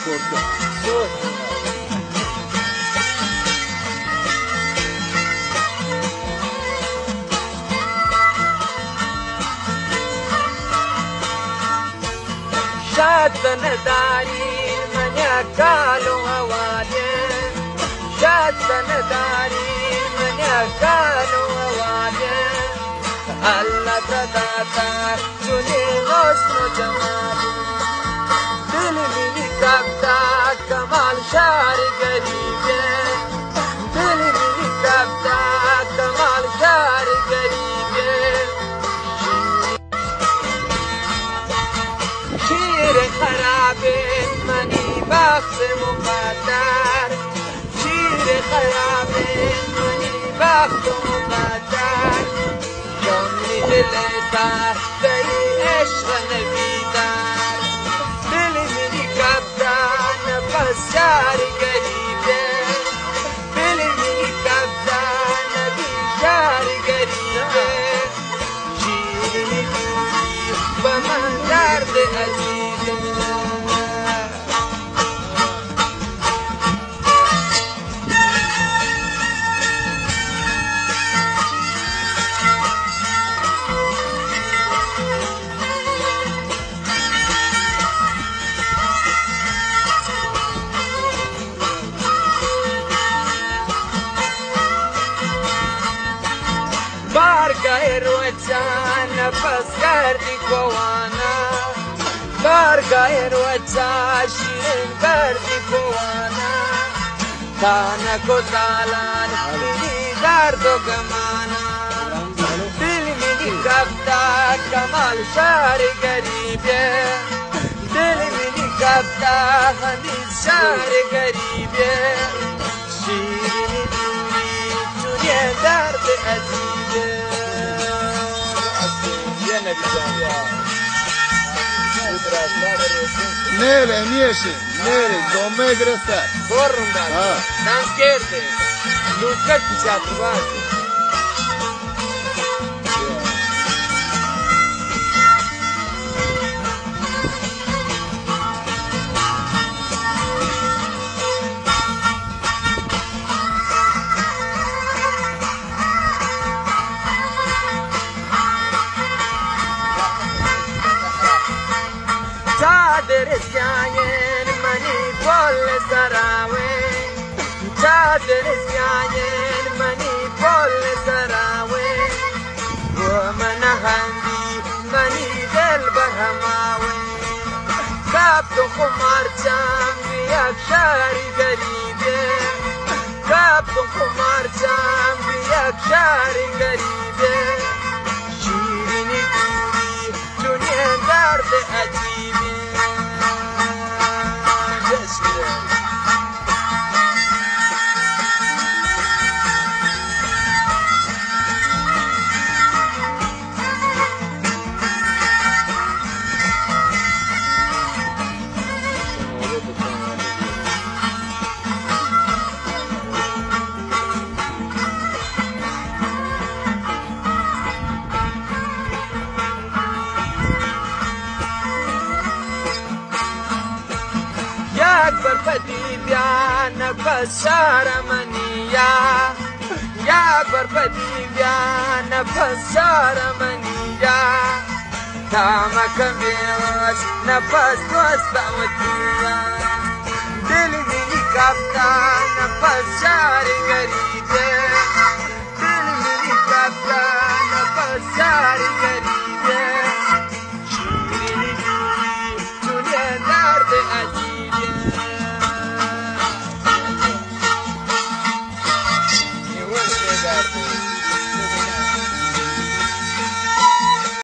korktum. شاد نداری من یکالو هوالیم شاد نداری من یکالو هوالیم الله تداتا چونی حسن و جمالی دل منی کبتا کمال شعر گریبه دل منی کبتا کمال شعر گریبه شیر خرابه منی بخت مقدر شیر خرابه منی بخت مقدر جانی دلتا دی عشق نبیدار دل منی کبتا نفس شعر گریبه دل منی کبتا نبی شعر گریبه شیرینی دوری با من درد عزیزه بارگاه روچان نفس کردی کوانا بارگاه روچان شیرین کردی کوانا تانا کو تالان منی درد و گمانا دل منی کبتا کمال شعر گریبه دل منی کبتا حمید شعر گریبه شیرینی دوری چونی درد عزیزه Nere, niješi, nere, do me gresta. Borundan, danskerte, lukat çatırvati. Çadır isyayen mani kol sarawe Çadır isyayen mani kol sarawe ومن هندي مني دل برهماوي كابتو خمار جام بيك شاري قريبه كابتو خمار جام بيك شاري قريبه شيريني دوري دنيا درد عجيبه اکبر پدی بیا نفس شعر منیا یا اکبر پدی بیا نفس شعر منیا تامکم بیوش نفس دوست ودیا دل منی کبتا نفس شعر گریبه دل منی کبتا نفس شعر گریبه